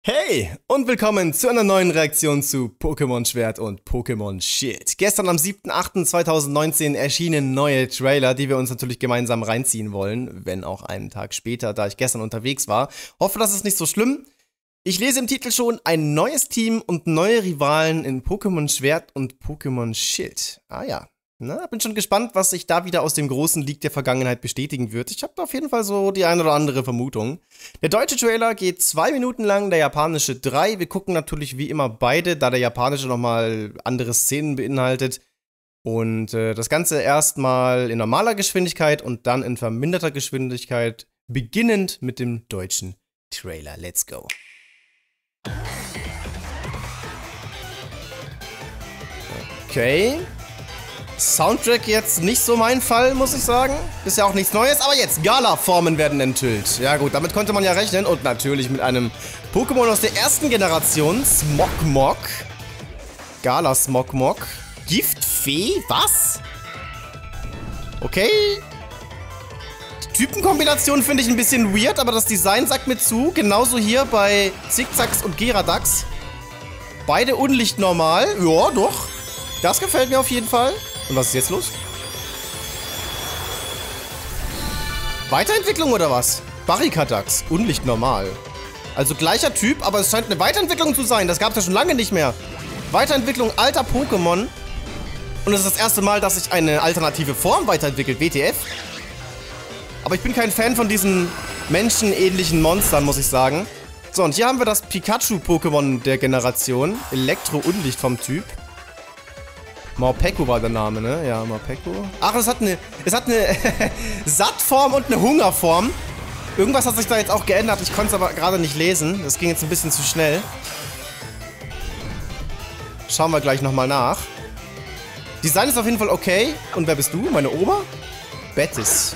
Hey und willkommen zu einer neuen Reaktion zu Pokémon Schwert und Pokémon Schild. Gestern am 7.8.2019 erschienen neue Trailer, die wir uns natürlich gemeinsam reinziehen wollen, wenn auch einen Tag später, da ich gestern unterwegs war. Hoffe, das ist nicht so schlimm. Ich lese im Titel schon ein neues Team und neue Rivalen in Pokémon Schwert und Pokémon Schild. Ah ja. Na, bin schon gespannt, was sich da wieder aus dem großen Leak der Vergangenheit bestätigen wird. Ich habe auf jeden Fall so die eine oder andere Vermutung. Der deutsche Trailer geht 2 Minuten lang, der japanische 3. Wir gucken natürlich wie immer beide, da der japanische nochmal andere Szenen beinhaltet. Und das Ganze erstmal in normaler Geschwindigkeit und dann in verminderter Geschwindigkeit, beginnend mit dem deutschen Trailer. Let's go. Okay. Soundtrack jetzt nicht so mein Fall, muss ich sagen. Ist ja auch nichts Neues, aber jetzt, Gala-Formen werden enthüllt. Ja gut, damit konnte man ja rechnen. Und natürlich mit einem Pokémon aus der ersten Generation, Smogmog. Gala Smogmog. Giftfee? Was? Okay. Die Typenkombination finde ich ein bisschen weird, aber das Design sagt mir zu. Genauso hier bei Zickzacks und Geradax. Beide unlichtnormal. Ja, doch. Das gefällt mir auf jeden Fall. Und was ist jetzt los? Weiterentwicklung oder was? Barrikadax, unlichtnormal. Also gleicher Typ, aber es scheint eine Weiterentwicklung zu sein. Das gab es ja schon lange nicht mehr. Weiterentwicklung alter Pokémon. Und es ist das erste Mal, dass sich eine alternative Form weiterentwickelt. WTF. Aber ich bin kein Fan von diesen menschenähnlichen Monstern, muss ich sagen. So, und hier haben wir das Pikachu-Pokémon der Generation. Elektro-Unlicht vom Typ. Morpeko war der Name, ne? Ja, Morpeko. Ach, es hat eine Sattform und eine Hungerform. Irgendwas hat sich da jetzt auch geändert. Ich konnte es aber gerade nicht lesen. Das ging jetzt ein bisschen zu schnell. Schauen wir gleich nochmal nach. Design ist auf jeden Fall okay. Und wer bist du? Meine Oma? Betis.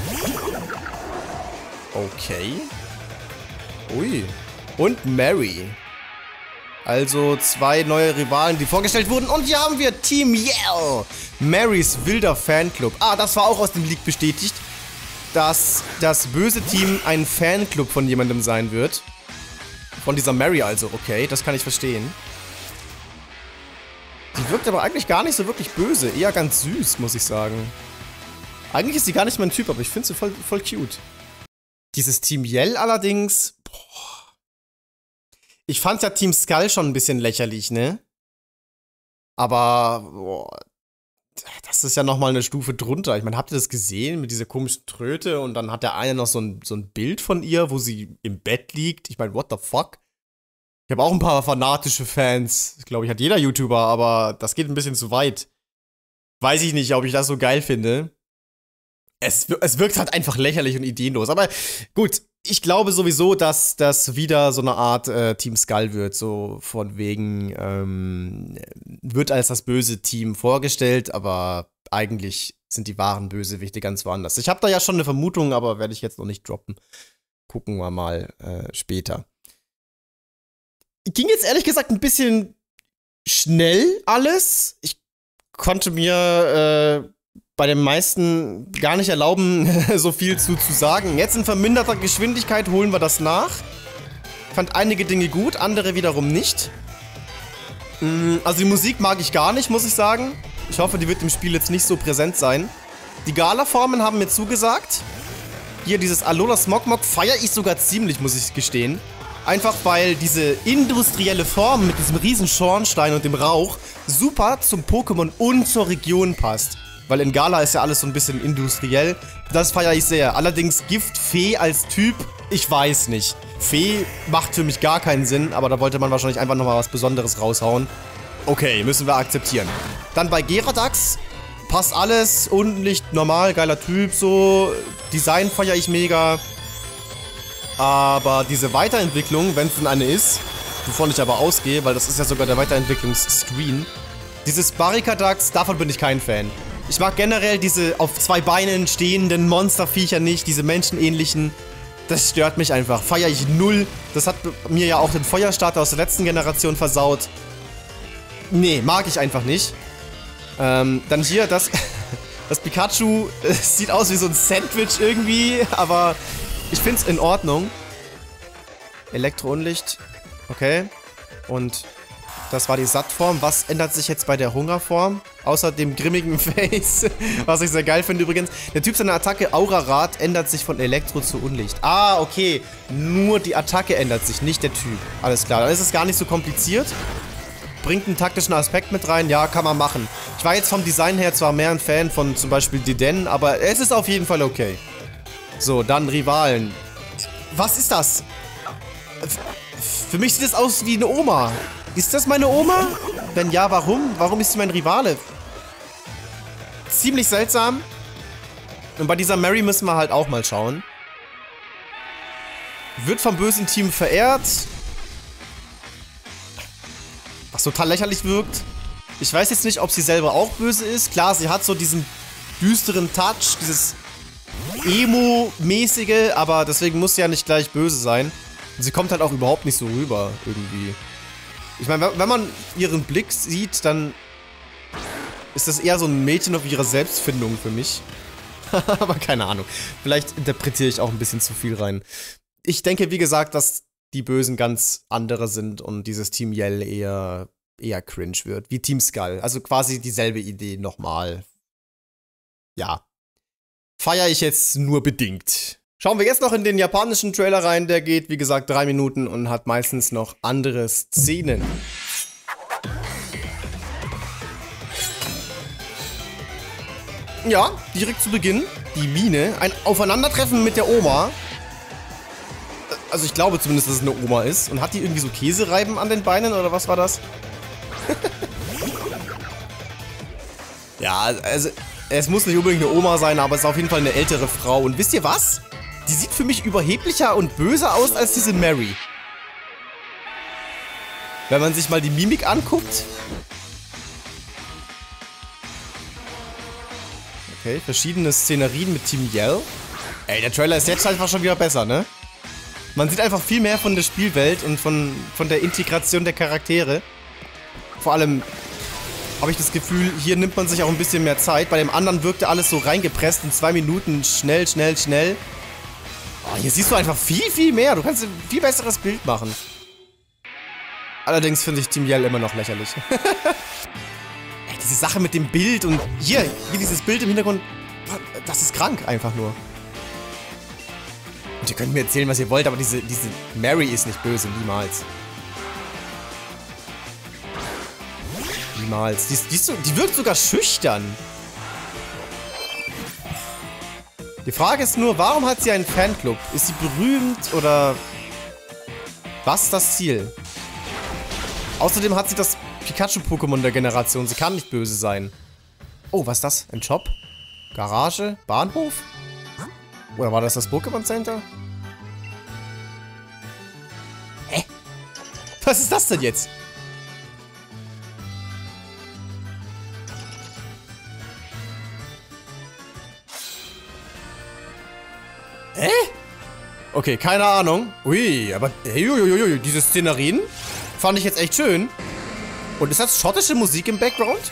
Okay. Ui. Und Mary. Also 2 neue Rivalen, die vorgestellt wurden. Und hier haben wir Team Yell. Marys wilder Fanclub. Ah, das war auch aus dem Leak bestätigt, dass das böse Team ein Fanclub von jemandem sein wird. Von dieser Mary also. Okay, das kann ich verstehen. Die wirkt aber eigentlich gar nicht so wirklich böse. Eher ganz süß, muss ich sagen. Eigentlich ist sie gar nicht mein Typ, aber ich finde sie voll cute. Dieses Team Yell allerdings... Boah. Ich fand ja Team Skull schon ein bisschen lächerlich, ne? Aber, boah, das ist ja nochmal eine Stufe drunter. Ich meine, habt ihr das gesehen mit dieser komischen Tröte? Und dann hat der eine noch so ein Bild von ihr, wo sie im Bett liegt. Ich meine, what the fuck? Ich habe auch ein paar fanatische Fans. Ich glaube, hat jeder YouTuber, aber das geht ein bisschen zu weit. Weiß ich nicht, ob ich das so geil finde. Es wirkt halt einfach lächerlich und ideenlos. Aber gut, ich glaube sowieso, dass das wieder so eine Art Team Skull wird. So von wegen, wird als das böse Team vorgestellt, aber eigentlich sind die wahren Bösewichte ganz woanders. Ich habe da ja schon eine Vermutung, aber werde ich jetzt noch nicht droppen. Gucken wir mal später. Ging jetzt ehrlich gesagt ein bisschen schnell alles. Ich konnte mir bei den meisten gar nicht erlauben, so viel zu sagen. Jetzt in verminderter Geschwindigkeit holen wir das nach. Ich fand einige Dinge gut, andere wiederum nicht. Also die Musik mag ich gar nicht, muss ich sagen. Ich hoffe, die wird im Spiel jetzt nicht so präsent sein. Die Gala-Formen haben mir zugesagt. Hier dieses Alola Smogmog feiere ich sogar ziemlich, muss ich gestehen. Einfach weil diese industrielle Form mit diesem riesen Schornstein und dem Rauch super zum Pokémon und zur Region passt. Weil in Gala ist ja alles so ein bisschen industriell. Das feiere ich sehr. Allerdings Giftfee als Typ, ich weiß nicht. Fee macht für mich gar keinen Sinn, aber da wollte man wahrscheinlich einfach nochmal was Besonderes raushauen. Okay, müssen wir akzeptieren. Dann bei Geradax passt alles. Unlicht normal, geiler Typ, so. Design feiere ich mega. Aber diese Weiterentwicklung, wenn es denn eine ist, wovon ich aber ausgehe, weil das ist ja sogar der Weiterentwicklungsscreen. Dieses Barrikadax, davon bin ich kein Fan. Ich mag generell diese auf 2 Beinen stehenden Monsterviecher nicht, diese menschenähnlichen. Das stört mich einfach. Feier ich null. Das hat mir ja auch den Feuerstarter aus der letzten Generation versaut. Nee, mag ich einfach nicht. Dann hier das Pikachu sieht aus wie so ein Sandwich irgendwie, aber ich find's in Ordnung. Elektro-Unlicht. Okay. Und das war die Sattform. Was ändert sich jetzt bei der Hungerform? Außer dem grimmigen Face. Was ich sehr geil finde übrigens. Der Typ seiner Attacke Aura-Rad ändert sich von Elektro zu Unlicht. Ah, okay. Nur die Attacke ändert sich, nicht der Typ. Alles klar. Dann ist es gar nicht so kompliziert. Bringt einen taktischen Aspekt mit rein. Ja, kann man machen. Ich war jetzt vom Design her zwar mehr ein Fan von zum Beispiel Deden, aber es ist auf jeden Fall okay. So, dann Rivalen. Was ist das? Für mich sieht es aus wie eine Oma. Ist das meine Oma? Wenn ja, warum? Warum ist sie mein Rivale? Ziemlich seltsam. Und bei dieser Mary müssen wir halt auch mal schauen. Wird vom bösen Team verehrt. Was total lächerlich wirkt. Ich weiß jetzt nicht, ob sie selber auch böse ist. Klar, sie hat so diesen düsteren Touch, dieses Emo-mäßige, aber deswegen muss sie ja nicht gleich böse sein. Und sie kommt halt auch überhaupt nicht so rüber, irgendwie. Ich meine, wenn man ihren Blick sieht, dann ist das eher so ein Mädchen auf ihrer Selbstfindung für mich. Aber keine Ahnung. Vielleicht interpretiere ich auch ein bisschen zu viel rein. Ich denke, wie gesagt, dass die Bösen ganz andere sind und dieses Team Yell eher cringe wird. Wie Team Skull. Also quasi dieselbe Idee nochmal. Ja. Feiere ich jetzt nur bedingt. Schauen wir jetzt noch in den japanischen Trailer rein. Der geht, wie gesagt, 3 Minuten und hat meistens noch andere Szenen. Ja, direkt zu Beginn. Die Mine. Ein Aufeinandertreffen mit der Oma. Also ich glaube zumindest, dass es eine Oma ist. Und hat die irgendwie so Käsereiben an den Beinen oder was war das? Ja, also es muss nicht unbedingt eine Oma sein, aber es ist auf jeden Fall eine ältere Frau. Und wisst ihr was? Die sieht für mich überheblicher und böser aus als diese Mary. Wenn man sich mal die Mimik anguckt. Okay, verschiedene Szenerien mit Team Yell. Ey, der Trailer ist jetzt einfach schon wieder besser, ne? Man sieht einfach viel mehr von der Spielwelt und von der Integration der Charaktere. Vor allem habe ich das Gefühl, hier nimmt man sich auch ein bisschen mehr Zeit. Bei dem anderen wirkte alles so reingepresst in 2 Minuten. Schnell, schnell, schnell. Oh, hier siehst du einfach viel, viel mehr. Du kannst ein viel besseres Bild machen. Allerdings finde ich Team Yell immer noch lächerlich. Ey, diese Sache mit dem Bild und hier dieses Bild im Hintergrund. Das ist krank einfach nur. Und ihr könnt mir erzählen, was ihr wollt, aber diese Mary ist nicht böse. Niemals. Niemals. Die wirkt sogar schüchtern. Die Frage ist nur, warum hat sie einen Fanclub? Ist sie berühmt oder was ist das Ziel? Außerdem hat sie das Pikachu-Pokémon der Generation. Sie kann nicht böse sein. Oh, was ist das? Ein Shop? Garage? Bahnhof? Oder war das Pokémon Center? Hä? Was ist das denn jetzt? Hä? Okay, keine Ahnung. Ui, aber diese Szenerien fand ich jetzt echt schön. Und ist das schottische Musik im Background?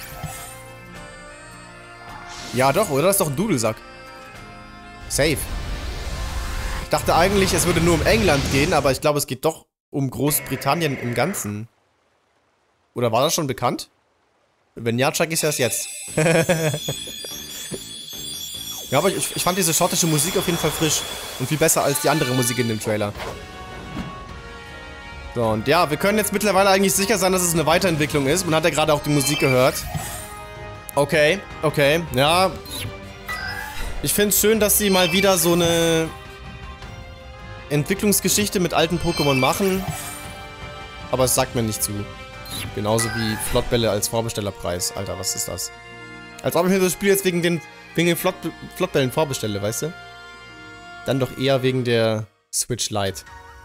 Ja doch, oder? Das ist doch ein Dudelsack. Safe. Ich dachte eigentlich, es würde nur um England gehen, aber ich glaube, es geht doch um Großbritannien im Ganzen. Oder war das schon bekannt? Wenn ja, check ich das jetzt. Ja, aber ich fand diese schottische Musik auf jeden Fall frisch. Und viel besser als die andere Musik in dem Trailer. So, und ja, wir können jetzt mittlerweile eigentlich sicher sein, dass es eine Weiterentwicklung ist. Man hat ja gerade auch die Musik gehört. Okay, okay, ja. Ich finde es schön, dass sie mal wieder so eine Entwicklungsgeschichte mit alten Pokémon machen. Aber es sagt mir nicht zu. Genauso wie Flottbälle als Vorbestellerpreis. Alter, was ist das? Als ob ich mir das Spiel jetzt wegen den Flottbällen vorbestelle, weißt du? Dann doch eher wegen der Switch Lite.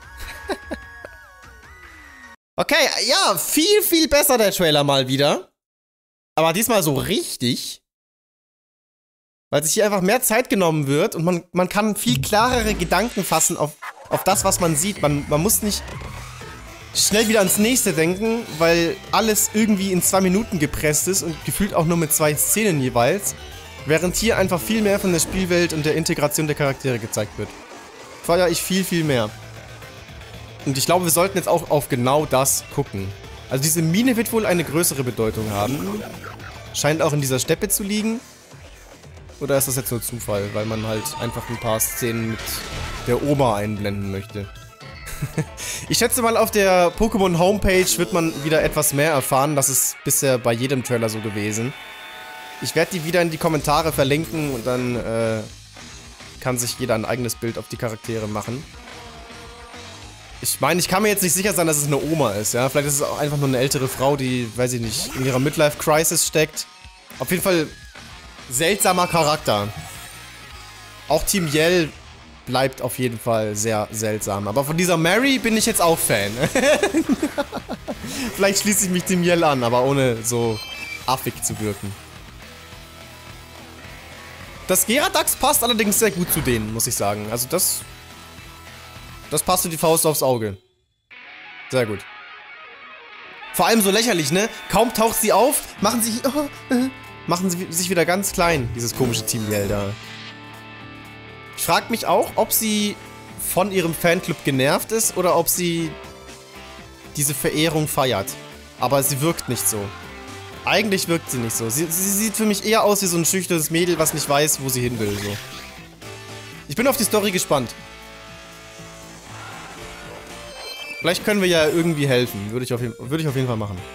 Okay, ja, viel, viel besser der Trailer mal wieder. Aber diesmal so richtig. Weil sich hier einfach mehr Zeit genommen wird und man kann viel klarere Gedanken fassen auf das, was man sieht. Man muss nicht schnell wieder ans nächste denken, weil alles irgendwie in 2 Minuten gepresst ist und gefühlt auch nur mit 2 Szenen jeweils. Während hier einfach viel mehr von der Spielwelt und der Integration der Charaktere gezeigt wird. Feiere ich viel, viel mehr. Und ich glaube, wir sollten jetzt auch auf genau das gucken. Also diese Mine wird wohl eine größere Bedeutung haben. Scheint auch in dieser Steppe zu liegen. Oder ist das jetzt nur Zufall, weil man halt einfach ein paar Szenen mit der Oma einblenden möchte? Ich schätze mal, auf der Pokémon Homepage wird man wieder etwas mehr erfahren. Das ist bisher bei jedem Trailer so gewesen. Ich werde die wieder in die Kommentare verlinken und dann kann sich jeder ein eigenes Bild auf die Charaktere machen. Ich meine, ich kann mir jetzt nicht sicher sein, dass es eine Oma ist, ja. Vielleicht ist es auch einfach nur eine ältere Frau, die, weiß ich nicht, in ihrer Midlife-Crisis steckt. Auf jeden Fall seltsamer Charakter. Auch Team Yell bleibt auf jeden Fall sehr seltsam. Aber von dieser Mary bin ich jetzt auch Fan. Vielleicht schließe ich mich Team Yell an, aber ohne so affig zu wirken. Das Geradax passt allerdings sehr gut zu denen, muss ich sagen. Also das passt wie die Faust aufs Auge. Sehr gut. Vor allem so lächerlich, ne? Kaum taucht sie auf, machen sie sich wieder ganz klein, dieses komische Team Yell da. Ich frage mich auch, ob sie von ihrem Fanclub genervt ist oder ob sie diese Verehrung feiert. Aber sie wirkt nicht so. Eigentlich wirkt sie nicht so. Sie sieht für mich eher aus wie so ein schüchternes Mädel, was nicht weiß, wo sie hin will. So. Ich bin auf die Story gespannt. Vielleicht können wir ja irgendwie helfen. Würde ich auf jeden Fall machen.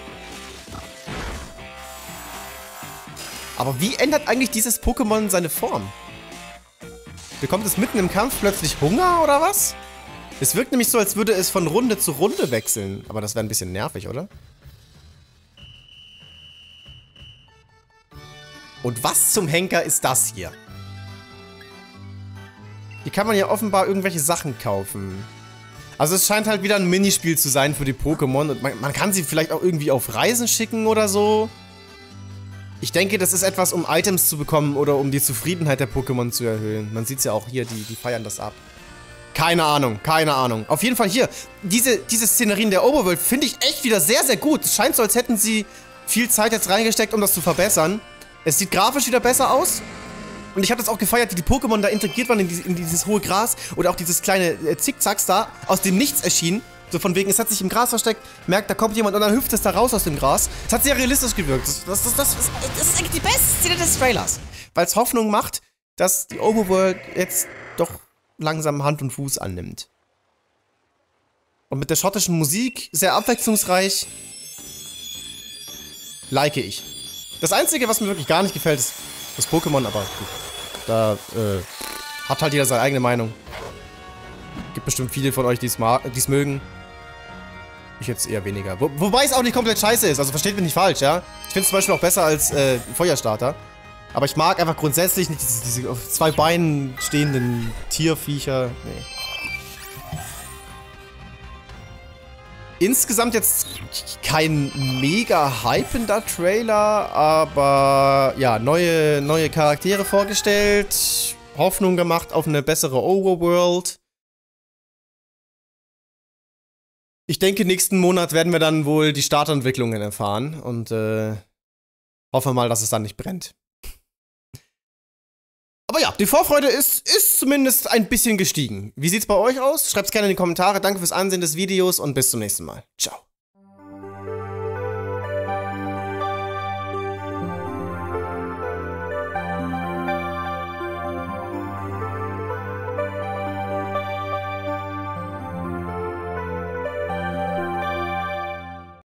Aber wie ändert eigentlich dieses Pokémon seine Form? Bekommt es mitten im Kampf plötzlich Hunger oder was? Es wirkt nämlich so, als würde es von Runde zu Runde wechseln. Aber das wäre ein bisschen nervig, oder? Und was zum Henker ist das hier? Hier kann man ja offenbar irgendwelche Sachen kaufen. Also es scheint halt wieder ein Minispiel zu sein für die Pokémon. Und man kann sie vielleicht auch irgendwie auf Reisen schicken oder so. Ich denke, das ist etwas, um Items zu bekommen oder um die Zufriedenheit der Pokémon zu erhöhen. Man sieht es ja auch hier, die feiern das ab. Keine Ahnung, keine Ahnung. Auf jeden Fall hier, diese Szenerien der Overworld finde ich echt wieder sehr, sehr gut. Es scheint so, als hätten sie viel Zeit jetzt reingesteckt, um das zu verbessern. Es sieht grafisch wieder besser aus. Und ich habe das auch gefeiert, wie die Pokémon da integriert waren in dieses hohe Gras. Oder auch dieses kleine Zickzacks da aus dem Nichts erschienen. So von wegen, es hat sich im Gras versteckt, merkt, da kommt jemand und dann hüpft es da raus aus dem Gras. Es hat sehr realistisch gewirkt. Das ist eigentlich die beste Szene des Trailers. Weil es Hoffnung macht, dass die Overworld jetzt doch langsam Hand und Fuß annimmt. Und mit der schottischen Musik, sehr abwechslungsreich, like ich. Das Einzige, was mir wirklich gar nicht gefällt, ist das Pokémon, aber gut. Da hat halt jeder seine eigene Meinung. Gibt bestimmt viele von euch, die es mögen. Ich jetzt eher weniger. Wobei es auch nicht komplett scheiße ist, also versteht mich nicht falsch, ja. Ich finde es zum Beispiel auch besser als Feuerstarter. Aber ich mag einfach grundsätzlich nicht diese auf zwei Beinen stehenden Tierviecher. Nee. Insgesamt jetzt kein mega hypender Trailer, aber ja, neue Charaktere vorgestellt, Hoffnung gemacht auf eine bessere Overworld. Ich denke, nächsten Monat werden wir dann wohl die Startentwicklungen erfahren und hoffen mal, dass es dann nicht brennt. Aber ja, die Vorfreude ist zumindest ein bisschen gestiegen. Wie sieht's bei euch aus? Schreibt's gerne in die Kommentare. Danke fürs Ansehen des Videos und bis zum nächsten Mal. Ciao.